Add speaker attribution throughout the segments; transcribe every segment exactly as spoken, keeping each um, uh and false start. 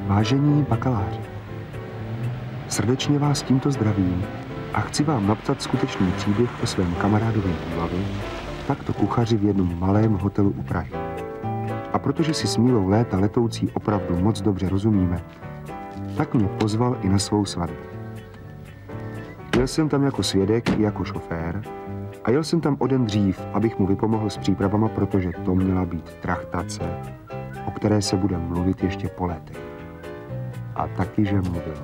Speaker 1: Vážení bakaláři, srdečně vás tímto zdravím a chci vám napsat skutečný příběh o svém kamarádovi Mílovi, takto kuchaři v jednom malém hotelu u Prahy. A protože si s Mílou léta letoucí opravdu moc dobře rozumíme, tak mě pozval i na svou svatbu. Jel jsem tam jako svědek i jako šofér a jel jsem tam o den dřív, abych mu vypomohl s přípravama, protože to měla být trachtace, o které se bude mluvit ještě po letech. A taky, že mluvil.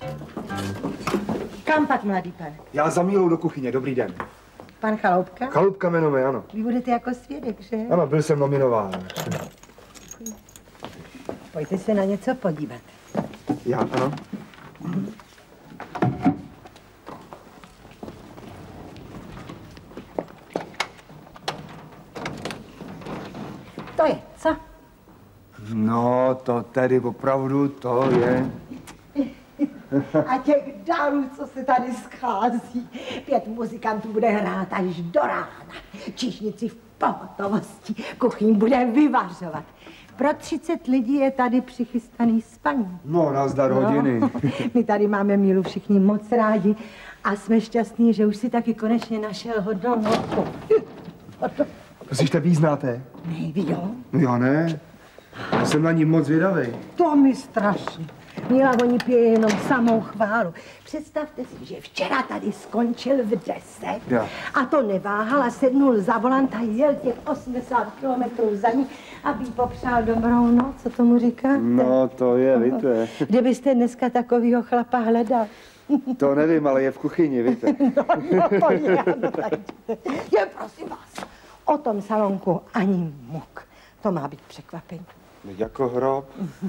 Speaker 2: Kam pak, mladý pane?
Speaker 1: Já za Mílou do kuchyně, dobrý den.
Speaker 2: Pan Chaloupka?
Speaker 1: Chaloupka jmenuje, ano.
Speaker 2: Vy budete jako svědek, že?
Speaker 1: Ano, byl jsem nominován.
Speaker 2: Pojďte se na něco podívat.
Speaker 1: Já, ano.
Speaker 2: To je, co?
Speaker 1: No, to tedy opravdu, to je...
Speaker 2: A těch dárů, co se tady schází. Pět muzikantů bude hrát až do rána. Číšnici v pohotovosti. Kuchyň bude vyvařovat. Pro třicet lidí je tady přichystaný spaní.
Speaker 1: No, nazdar hodiny.
Speaker 2: No, my tady máme Mílu všichni moc rádi a jsme šťastní, že už si taky konečně našel hodnou hodku.
Speaker 1: Myslíš, vy znáte?
Speaker 2: Ne, vy jo?
Speaker 1: No já ne. Já jsem na ní moc zvědavý.
Speaker 2: To mi strašně. Míla o ní pije jenom samou chválu. Představte si, že včera tady skončil v deset
Speaker 1: ja.
Speaker 2: a to neváhal a sednul za volant a jel těch osmdesát kilometrů za ní, aby jí popřál dobrou noc. Co tomu říkáte?
Speaker 1: No, to je, víte.
Speaker 2: Kdybyste dneska takovýho chlapa hledal.
Speaker 1: To nevím, ale je v kuchyni, víte.
Speaker 2: No, no to je, no, tak, je, prosím vás, o tom salonku ani muk. To má být překvapení.
Speaker 1: Jako hrob.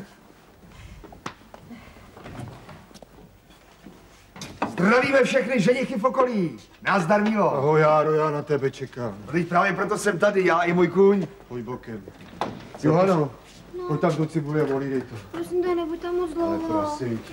Speaker 1: Zdravíme všechny ženichy v okolí. Nazdar, Mílo.
Speaker 3: Ahoj, Járo, já na tebe čekám.
Speaker 1: Teď právě proto jsem tady, já i můj kůň.
Speaker 3: Pojď bokem. Johano, no. Pojď tam do cibule a volídej to.
Speaker 4: Prosím tě, nebuď tam moc dlouho.
Speaker 3: Ale prosím tě.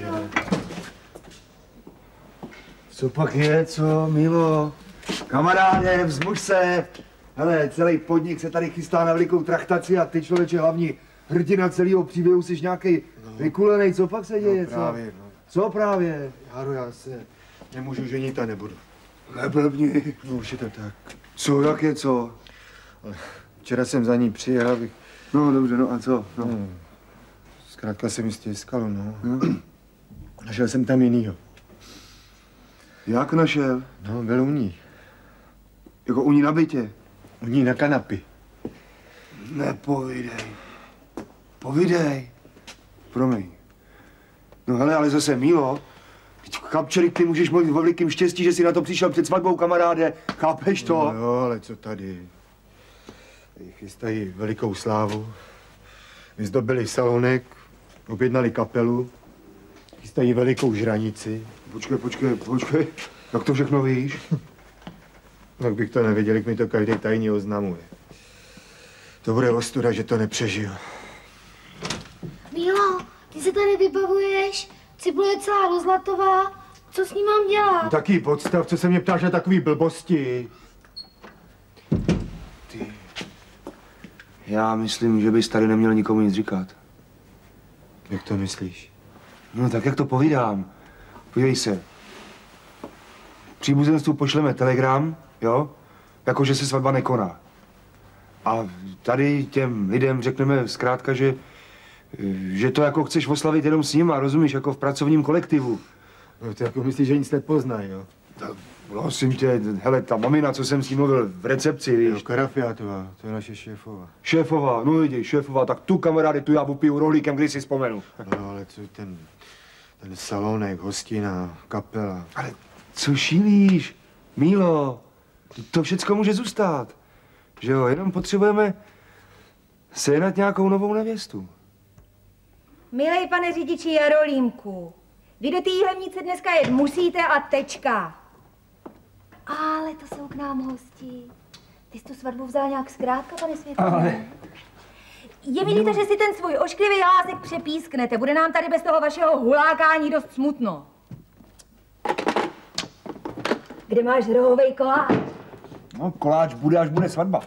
Speaker 1: Co pak je, co, Mílo? Kamaráde, vzmuž se. Hele, celý podnik se tady chystá na velikou trachtaci a ty, člověče, hlavní hrdina celého příběhu, jsi nějaký no. vykulenej. Co pak se děje,
Speaker 3: no, právě,
Speaker 1: co?
Speaker 3: no.
Speaker 1: Co právě?
Speaker 3: Járo, já se nemůžu ženit a nebudu.
Speaker 1: Neblbni.
Speaker 3: No už je to tak.
Speaker 1: Co, jak je co?
Speaker 3: Ale včera jsem za ní přijel, abych...
Speaker 1: No dobře, no a co? No.
Speaker 3: No, zkrátka se mi stěskalo, no. no. Našel jsem tam jinýho.
Speaker 1: Jak našel?
Speaker 3: No, byl u ní.
Speaker 1: Jako u ní na bytě?
Speaker 3: U ní na kanapy.
Speaker 1: Nepovídej. Povídej. Promiň. No hele, ale zase, Mílo, chlapčerik, ty můžeš mluvit o velikým štěstí, že jsi na to přišel před svatbou, kamaráde. Chápeš to?
Speaker 3: No jo, ale co tady? Tady chystají velikou slávu. Vyzdobili salonek, objednali kapelu, chystají velikou žranici.
Speaker 1: Počkej, počkej, počkej. Jak to všechno víš?
Speaker 3: Tak bych to nevěděl, jak mi to každý tajně oznamuje. To bude ostuda, že to nepřežiju.
Speaker 4: Mílo, ty se tady vybavuješ, cibule je celá rozlatová. Co s ní mám dělat?
Speaker 3: Taký podstav, co se mě ptáš na takový blbosti.
Speaker 1: Ty. Já myslím, že bys tady neměl nikomu nic říkat.
Speaker 3: Jak to myslíš?
Speaker 1: No tak jak to povídám? Podívej se. Příbuzenstvu pošleme telegram, jo? Jakože se svatba nekoná. A tady těm lidem řekneme zkrátka, že, že to jako chceš oslavit jenom s nima, rozumíš, jako v pracovním kolektivu.
Speaker 3: No ty jako myslíš, že nic nepoznají, jo?
Speaker 1: Tak, prosím tě, hele, ta mamina, co jsem s ní mluvil v recepci, víš?
Speaker 3: Jo, Karafiátová, to je naše šéfová.
Speaker 1: Šéfová, no vidíš, šéfová, tak tu kamarády, tu já popiju rohlíkem, když si vzpomenu.
Speaker 3: No ale co ten, ten salonek, hostina, kapela.
Speaker 1: Ale co šílíš, Mílo? To všecko může zůstat. Že jo, jenom potřebujeme sehnat nějakou novou nevěstu.
Speaker 5: Milej pane řidiči Jarolímku, vy do té jílemnice dneska jet musíte a tečka. Ale to jsou k nám hosti. Ty jsi tu svatbu vzal nějak zkrátka, pane Světlý.
Speaker 1: Ale...
Speaker 5: Je mi líto, že si ten svůj ošklivý hlásek přepísknete. Bude nám tady bez toho vašeho hulákání dost smutno. Kde máš rohovej koláč?
Speaker 1: No, koláč bude, až bude svatba.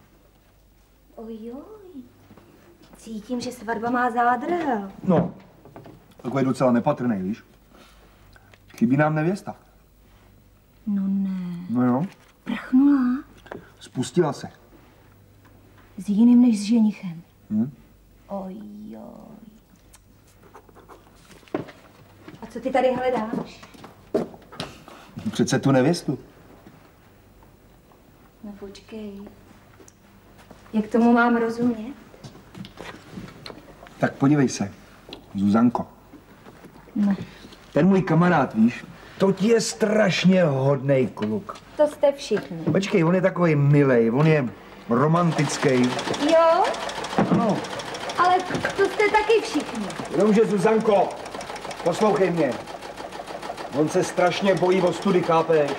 Speaker 5: Ojoj, cítím, že svatba má zádrhel.
Speaker 1: No,
Speaker 6: Takový docela nepatrný, víš? Chybí nám nevěsta.
Speaker 5: No ne.
Speaker 6: No jo.
Speaker 5: Prchnula?
Speaker 6: Spustila se.
Speaker 5: S jiným než s ženichem.
Speaker 6: Hm?
Speaker 5: Oj, oj. A co ty tady hledáš?
Speaker 6: Přece tu nevěstu.
Speaker 5: No počkej. Jak tomu mám rozumět?
Speaker 6: Tak podívej se, Zuzanko.
Speaker 5: Ne.
Speaker 6: Ten můj kamarád, víš, to je strašně hodnej kluk.
Speaker 5: To jste všichni.
Speaker 6: Počkej, on je takový milej, on je romantický.
Speaker 5: Jo?
Speaker 6: Ano.
Speaker 5: Ale to jste taky všichni.
Speaker 6: Jenomže, Zuzanko, poslouchej mě. On se strašně bojí o study, chápeš?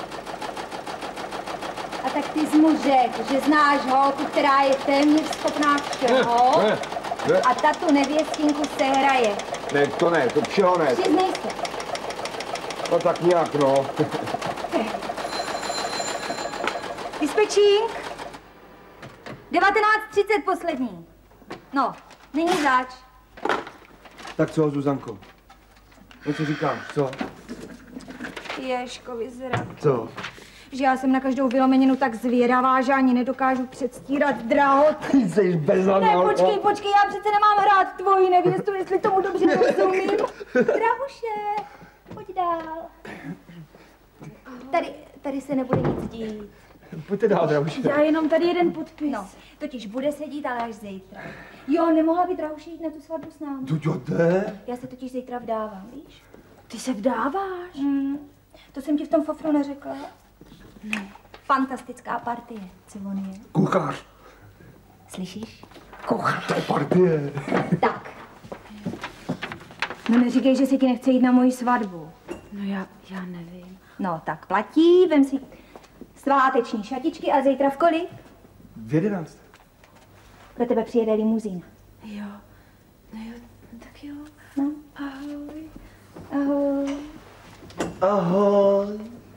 Speaker 5: A tak ty jsi mu řekl, že znáš holku, která je téměř schopná všeho.
Speaker 6: Ne, ne, ne.
Speaker 5: A ta tu nevěstinku sehraje.
Speaker 6: Ne, to ne, to všeho ne.
Speaker 5: Přiznej se.
Speaker 6: No tak nějak, no.
Speaker 5: Dispečink. devatenáct třicet poslední. No, není zač.
Speaker 6: Tak co, Zuzanko? No co říkáš, co?
Speaker 5: Ježkovi zrak.
Speaker 6: Co?
Speaker 5: Že já jsem na každou vylomeninu tak zvědavá, že ani nedokážu předstírat drahoty.
Speaker 6: Jsi bezhlavná.
Speaker 5: Ne, počkej, počkej, já přece nemám hrát tvoji nevěstu, jestli tomu dobře rozumím. Drahuše, pojď dál. Tady, tady se nebude nic dít.
Speaker 6: Pojďte dál, Drahuše.
Speaker 5: Já jenom tady jeden podpis. No, totiž bude se dít, ale až zítra. Jo, nemohla by Drahuše jít na tu svatbu s námi.
Speaker 6: To jo, jde.
Speaker 5: Já se totiž zítra vdávám, víš? Ty se vdáváš? Mm. To jsem ti v tom fofru neřekla? Ne. Fantastická partie, co on je.
Speaker 6: Kuchař.
Speaker 5: Slyšíš?
Speaker 6: Kuchař, to je partie.
Speaker 5: Tak. No neříkej, že se ti nechce jít na moji svatbu.
Speaker 2: No já, já nevím.
Speaker 5: No tak platí, vem si sváteční šatičky a zítra v kolik?
Speaker 6: V jedenáct.
Speaker 5: Pro tebe přijede limuzína.
Speaker 2: Jo, no jo, tak jo.
Speaker 5: No.
Speaker 2: Ahoj.
Speaker 5: Ahoj.
Speaker 6: Ahoj.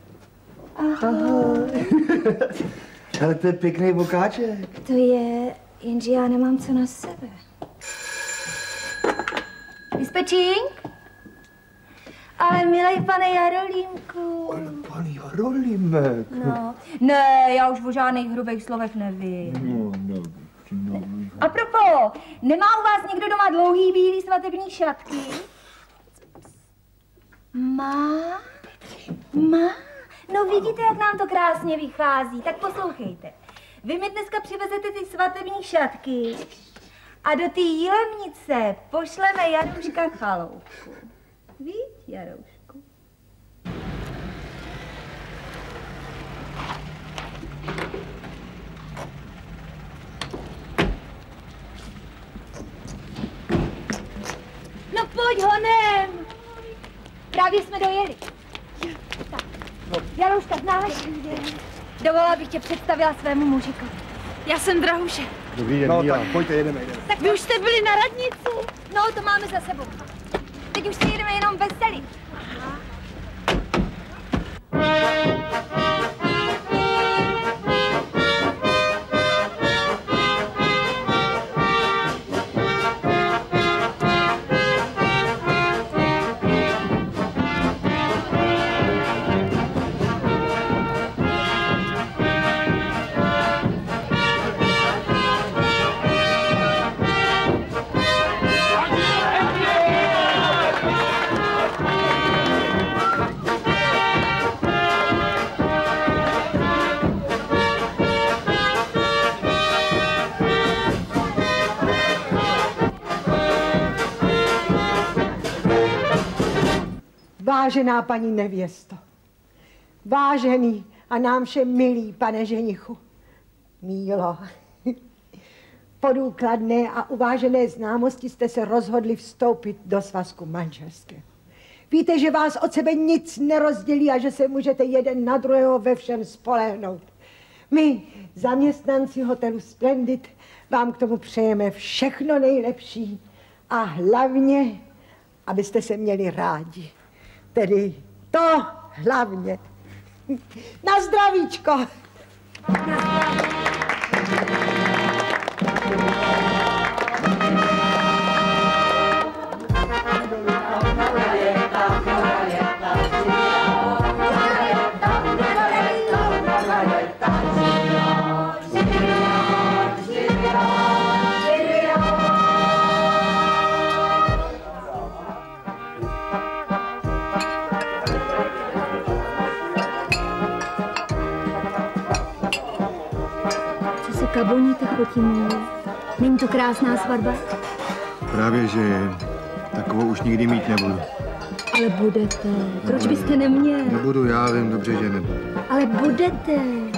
Speaker 5: Ahoj.
Speaker 6: Ale to je pěkný bokáček.
Speaker 5: To je, jenže já nemám co na sebe. Dispečink? Ale milej pane Jarolímku.
Speaker 6: Ale pan Jarolímek.
Speaker 5: No, ne, já už o žádných hrubých slovech nevím.
Speaker 6: No, no, no.
Speaker 5: A propos, nemá u vás někdo doma dlouhý bílý svatební šatky? Má? Má? No vidíte, jak nám to krásně vychází, tak poslouchejte. Vy mi dneska přivezete ty svatební šatky a do té jílemnice pošleme Jarouška chaloupku. Víš, Jaroušku? No pojď honem! Právě jsme dojeli. Tak, Jarouška, znáš? Dovolila bych tě představila svému mužikovi.
Speaker 7: Já jsem Drahuše.
Speaker 3: Dobrý den,
Speaker 6: No
Speaker 3: Míla.
Speaker 6: tak, pojďte, jedeme, jedeme.
Speaker 5: Tak
Speaker 7: Vy už jste byli na radnici?
Speaker 5: No, to máme za sebou. Teď už si jedeme jenom veselit.
Speaker 2: Vážená paní nevěsto, vážený a nám všem milý pane ženichu, Mílo, po důkladné a uvážené známosti jste se rozhodli vstoupit do svazku manželského. Víte, že vás od sebe nic nerozdělí a že se můžete jeden na druhého ve všem spolehnout. My, zaměstnanci hotelu Splendid, vám k tomu přejeme všechno nejlepší a hlavně, abyste se měli rádi. Tedy to hlavně. Na zdravíčko. Na zdraví.
Speaker 5: Kaboníte chotinu. Není to krásná svatba?
Speaker 3: Právě, že je. Takovou už nikdy mít nebudu.
Speaker 5: Ale budete. Proč byste neměl?
Speaker 3: Nebudu, já vím dobře, že nebudu.
Speaker 5: Ale budete.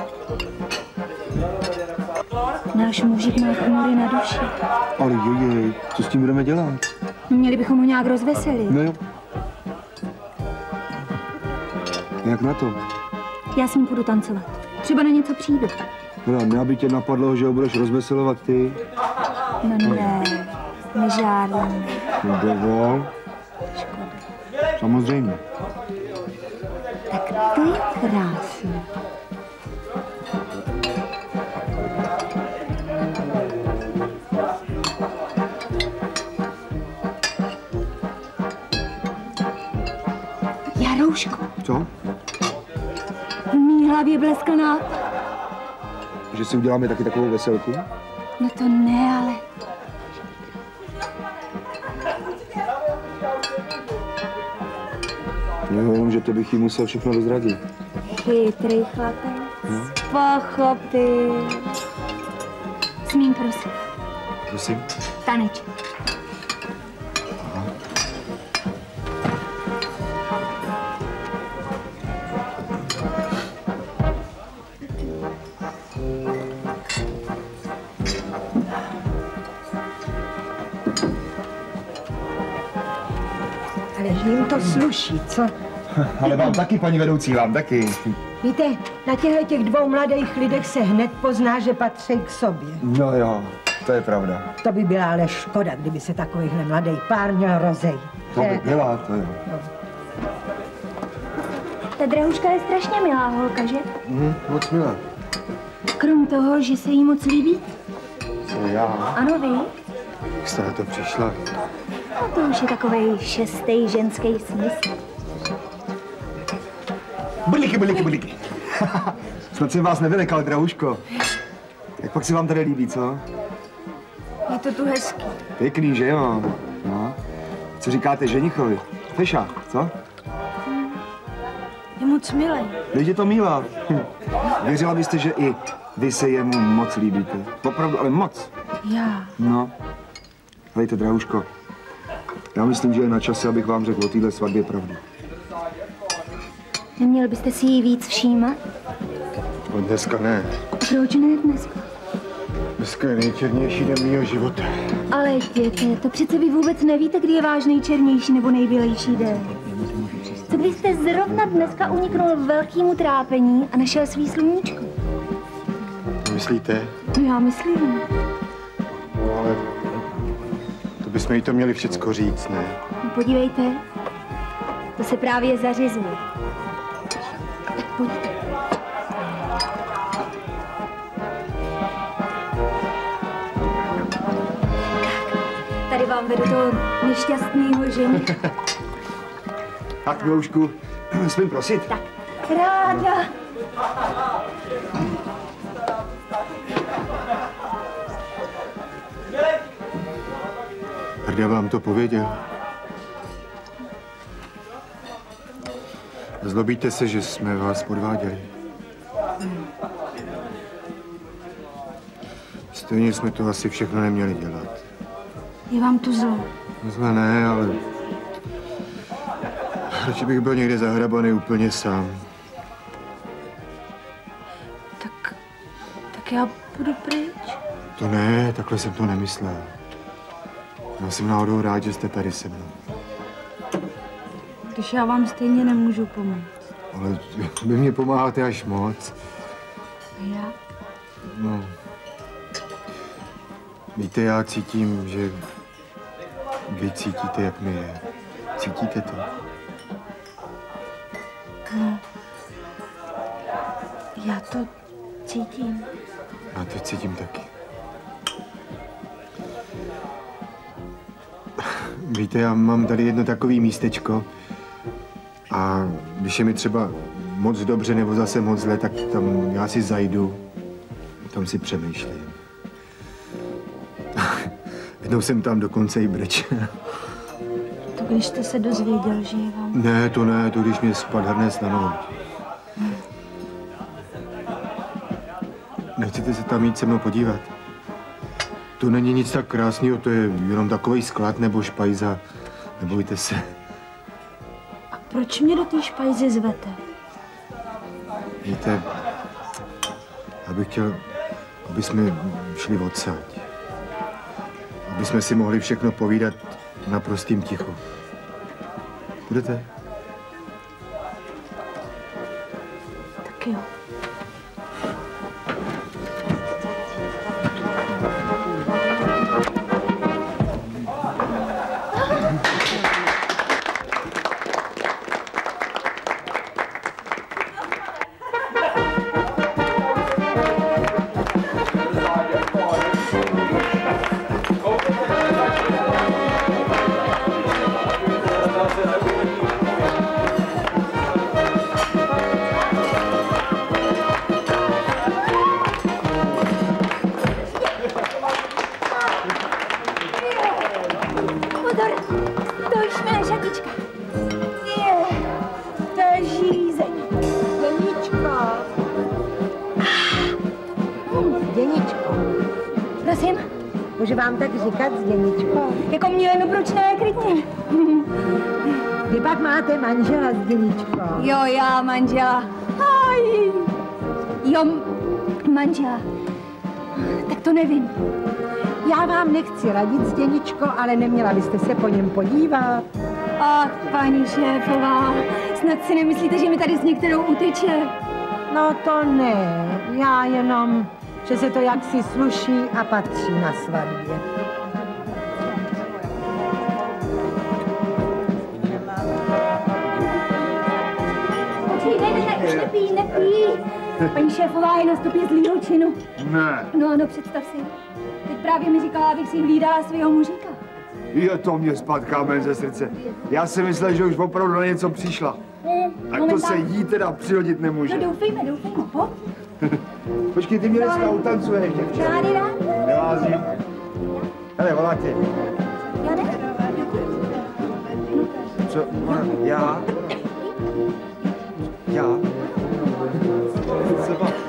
Speaker 5: Náš mužík má chmury na duši.
Speaker 1: Ale jejej, co s tím budeme dělat?
Speaker 5: Měli bychom ho nějak rozveselit.
Speaker 1: No jo. Jak na to?
Speaker 5: Já s ním půjdu tancovat. Třeba na něco přijdu.
Speaker 1: Hele, mě by tě napadlo, že ho budeš rozveselovat ty.
Speaker 5: No ne, nežádný.
Speaker 1: No dovol. Samozřejmě.
Speaker 5: Tak to je krásné. Jaroušku.
Speaker 1: Co?
Speaker 5: V mý hlavě bleskl nápad.
Speaker 1: Že si uděláme taky takovou veselku?
Speaker 5: No to ne, ale...
Speaker 1: Jo, jenom, že to bych jí musel všechno dozradit.
Speaker 5: Chytrý chlapec. Hmm? Pochopil. Smím, prosím.
Speaker 1: Prosím?
Speaker 5: Taneč.
Speaker 2: Ale že jim to sluší, co?
Speaker 3: Ale vám taky, paní vedoucí, vám taky.
Speaker 2: Víte, na těchto těch dvou mladých lidech se hned pozná, že patří k sobě.
Speaker 3: No jo, to je pravda.
Speaker 2: To by byla ale škoda, kdyby se takovýhle mladý pár měl rozejít.
Speaker 1: To by byla, to jo.
Speaker 2: No.
Speaker 5: Ta Drahuška je strašně milá holka, že?
Speaker 1: Mhm, moc milá.
Speaker 5: Krom toho, že se jí moc líbí?
Speaker 1: Co já?
Speaker 5: Ano, vy?
Speaker 3: Jak jste na to přišla?
Speaker 5: No to už je takovej šestý ženský smysl.
Speaker 3: Blíky, blíky, blíky. Snad jsem vás nevylekal, Drahuško. Jak pak se vám tady líbí, co?
Speaker 5: Je to tu hezký.
Speaker 3: Pěkný, že jo? No. Co říkáte ženichovi? Feša, co?
Speaker 5: Je moc milý.
Speaker 3: Teď je to milá. Hm. Věřila byste, že i vy se jemu moc líbíte? Opravdu, ale moc.
Speaker 5: Já.
Speaker 3: No. Hejte, Drahuško. Já myslím, že je na čase, abych vám řekl o téhle svatbě pravdu.
Speaker 5: Neměl byste si jí víc všímat?
Speaker 3: No dneska ne.
Speaker 5: Proč ne dneska?
Speaker 3: Dneska je nejčernější den mýho života.
Speaker 5: Ale jděte, to přece vy vůbec nevíte, kdy je váš nejčernější nebo nejbělejší den. Co kdybyste zrovna dneska uniknul velkému trápení a našel svý sluníčko?
Speaker 3: Myslíte?
Speaker 5: No já myslím.
Speaker 3: No ale to bychom jí to měli všecko říct, ne?
Speaker 5: No podívejte, to se právě zařizuje. Tak pojďte. Tady vám vedu toho nešťastného ženicha.
Speaker 3: Tak, Miloušku, smím prosit?
Speaker 5: Tak, ráda.
Speaker 3: Hrda vám to pověděl. Zlobíte se, že jsme vás podváděli. Stejně jsme to asi všechno neměli dělat.
Speaker 5: Je vám tu zlo?
Speaker 3: Zle ne, ale radši bych byl někde zahrabaný úplně sám.
Speaker 5: Tak, tak já půjdu pryč.
Speaker 3: To ne, takhle jsem to nemyslel. Já jsem náhodou rád, že jste tady se mnou.
Speaker 5: Když já vám stejně nemůžu pomoct.
Speaker 3: Ale vy mě pomáháte až moc.
Speaker 5: A já?
Speaker 3: No. Víte, já cítím, že vy cítíte, jak mi je. Cítíte to?
Speaker 5: No. Já to cítím.
Speaker 3: Já to cítím taky. Víte, já mám tady jedno takové místečko a když je mi třeba moc dobře nebo zase moc zle, tak tam já si zajdu, tam si přemýšlím. Jednou jsem tam dokonce i brečel.
Speaker 5: To když jste se dozvěděl, že je vám...
Speaker 3: Ne, to ne, to když mě spadl hned na nohu. Nechcete se tam jít se mnou podívat? To není nic tak krásného, to je jenom takový sklad nebo špajza. Nebojte se.
Speaker 5: A proč mě do té špajzy zvete?
Speaker 3: Víte, já bych chtěl, aby jsme šli odsaď. Aby jsme si mohli všechno povídat na prostým tichu. Budete?
Speaker 5: Tak jo.
Speaker 2: Můžu vám tak říkat, Zděničko?
Speaker 5: Jako Mileno, proč ne, klidně.
Speaker 2: Vy pak máte manžela, Zděničko.
Speaker 5: Jo, já manžela. Aj. Jo, manžela. Tak to nevím.
Speaker 2: Já vám nechci radit, Zděničko, ale neměla byste se po něm podívat.
Speaker 5: Ach, paní šéfová, snad si nemyslíte, že mi tady s některou uteče?
Speaker 2: No to ne, já jenom, že se to jaksi sluší a patří na svatbě.
Speaker 5: Počkej, ne, ne, už nepí, nepí. Paní šéfová je na stopě zlýho činu.
Speaker 6: Ne.
Speaker 5: No, no, představ si. Teď právě mi říkala, abych si hlídala svého mužika.
Speaker 6: Jo, to mě spadl kámen ze srdce. Já si myslel, že už opravdu na něco přišla. Tak to se jí teda přihodit nemůže.
Speaker 5: No doufejme, doufejme, pojď.
Speaker 6: Počkej, ty mě dneska utancuješ, děvče.
Speaker 5: Rádi, rádi.
Speaker 6: Nevázím. Hele, volá tě.
Speaker 5: Já ne?
Speaker 6: Co? Ona, já? Já? Co pak?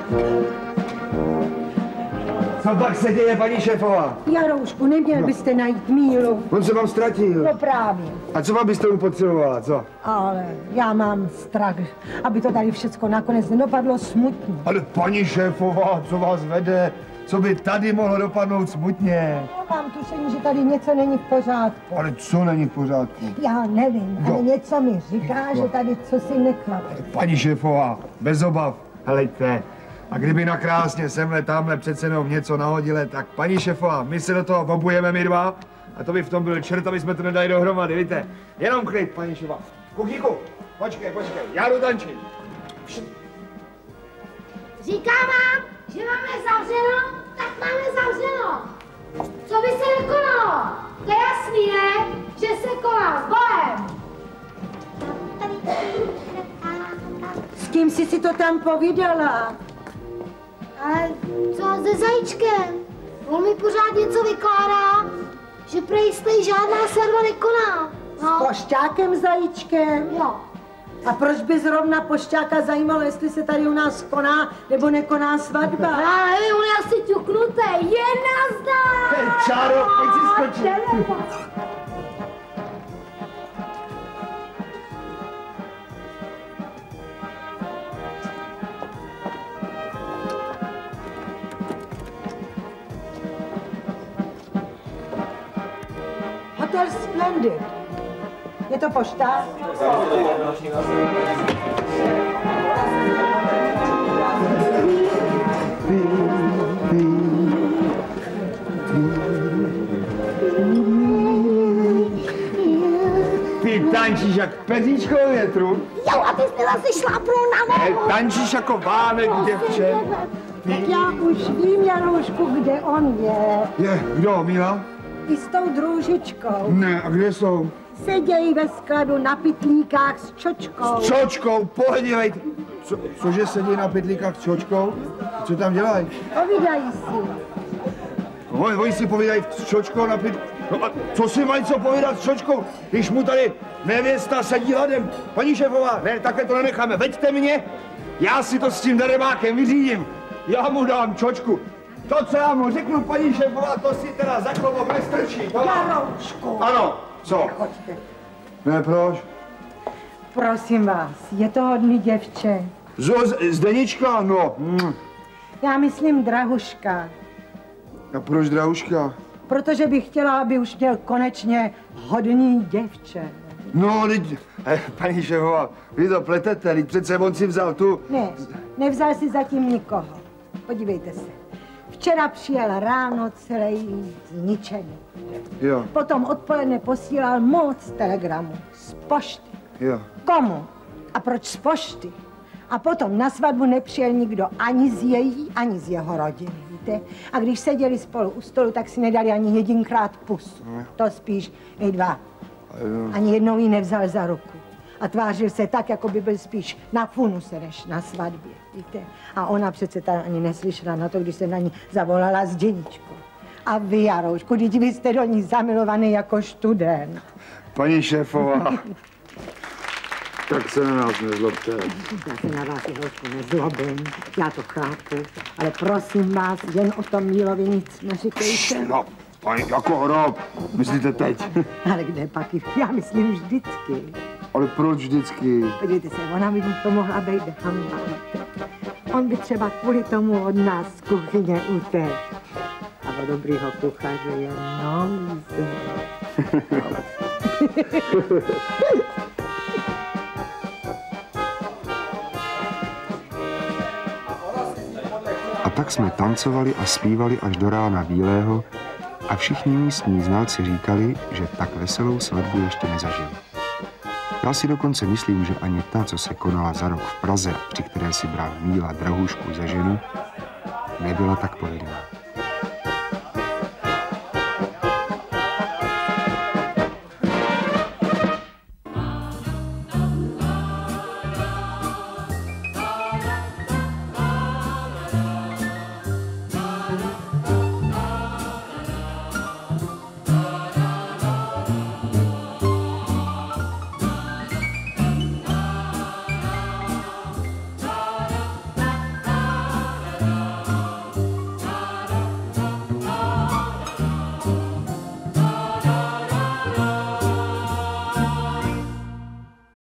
Speaker 6: Co pak se děje, paní šéfová?
Speaker 2: Jaroušku, neměl byste najít Mílu.
Speaker 6: On se vám ztratil.
Speaker 2: No právě.
Speaker 6: A co vám byste mu potřebovala, co?
Speaker 2: Ale já mám strach, aby to tady všecko nakonec nedopadlo smutně.
Speaker 6: Ale paní šéfová, co vás vede? Co by tady mohlo dopadnout smutně?
Speaker 2: Já mám tušení, že tady něco není v pořádku.
Speaker 6: Ale co není v pořádku?
Speaker 2: Já nevím,
Speaker 6: Jo.
Speaker 2: ale něco mi říká,
Speaker 6: Jo.
Speaker 2: že tady co si neklape.
Speaker 6: Paní šéfová, bez obav, helejte. A kdyby na krásně semhle, tamhle přece jenom něco nahodile, tak paní šéfová, my se do toho obujeme my dva a to by v tom byl čert, aby jsme to nedali dohromady, víte? Jenom klid, paní šéfová. Kuchíku, počkej, počkej, já jdu tančit.
Speaker 4: Říkám vám, že máme zavřeno, tak máme zavřeno. Co by se nekonalo? To je jasný, ne? Že se koná s Bohem.
Speaker 2: S kým jsi si to tam povídala?
Speaker 4: Ale co se zajíčkem? On mi pořád něco vykládá, že prej stojí žádná svatba nekoná.
Speaker 2: S pošťákem Zajíčkem?
Speaker 4: Jo.
Speaker 2: A proč by zrovna pošťáka zajímalo, jestli se tady u nás koná nebo nekoná svatba?
Speaker 4: Já nevím, on je asi ťuknutý. Je nazdar!
Speaker 6: Hej, Čáro, pojď si skočit.
Speaker 2: Hotel Splendid. Je to pošta?
Speaker 6: Ty tančíš jak peříčko ve větru.
Speaker 4: Jo, a ty jsi zase šlápnul na
Speaker 6: Hej,
Speaker 4: nohu.
Speaker 6: tančíš jako vánek, děvče.
Speaker 2: Tak já už vím, Jaroušku, kde on je.
Speaker 6: Je, kdo, Míla?
Speaker 2: I s tou družičkou.
Speaker 6: Ne, a kde jsou?
Speaker 2: Sedějí ve skladu na pytlíkách s čočkou.
Speaker 6: S čočkou, podívejte. Co, cože sedí na pytlíkách s čočkou? Co tam dělají?
Speaker 2: Povídají si.
Speaker 6: Oni, oni si povídají s čočkou na pytlíkách. No a co si mají co povídat s čočkou, když mu tady nevěsta sedí ladem? Paní šéfová, ne, takhle to nenecháme. Veďte mě, já si to s tím darebákem vyřídím. Já mu dám čočku. To, co já mu řeknu, paní šéfová, to si teda za klobouk nestrčí. To...
Speaker 2: Jaroušku!
Speaker 6: Ano, co?
Speaker 2: Nechoďte.
Speaker 6: Ne, proč?
Speaker 2: Prosím vás, je to hodný děvče.
Speaker 6: Zo, Zdenička, no. Mm.
Speaker 2: Já myslím Drahuška.
Speaker 6: A proč Drahuška?
Speaker 2: Protože bych chtěla, aby už měl konečně hodný děvče.
Speaker 6: No, teď, eh, paní šéfová, vy to pletete, teď přece on si vzal tu...
Speaker 2: Ne, nevzal si zatím nikoho. Podívejte se. Včera přijel ráno celý zničený.
Speaker 6: Jo.
Speaker 2: Potom odpoledne posílal moc telegramů z pošty.
Speaker 6: Jo.
Speaker 2: Komu? A proč z pošty? A potom na svatbu nepřijel nikdo ani z její, ani z jeho rodiny, víte? A když seděli spolu u stolu, tak si nedali ani jedinkrát pusu. To spíš i dva. Ani jednou ji nevzal za ruku. A tvářil se tak, jako by byl spíš na funuse, než na svatbě, víte? A ona přece ta ani neslyšela na to, když se na ní zavolala Zděničko. A vy, Jaroušku, teď vy jste do ní zamilovaný jako študent.
Speaker 6: Paní šéfová, tak se na nás nezlobte.
Speaker 2: Já se na vás, Jaroušku, nezlobím, já to chápu, ale prosím vás, jen o tom Mílovi nic neříkejte.
Speaker 6: No, paní, jako hrob, myslíte teď?
Speaker 2: Ale kde pak, já myslím vždycky.
Speaker 6: Ale proč vždycky?
Speaker 2: Podívejte se, ona by mu to mohla být hamba. On by třeba kvůli tomu od nás z kuchyně utekl. A o dobrýho kuchaře je nouze.
Speaker 1: A tak jsme tancovali a zpívali až do rána bílého a všichni místní znalci říkali, že tak veselou svatbu ještě nezažili. Já si dokonce myslím, že ani ta, co se konala za rok v Praze, při které si bral Míla Drahušku za ženu, nebyla tak povedená.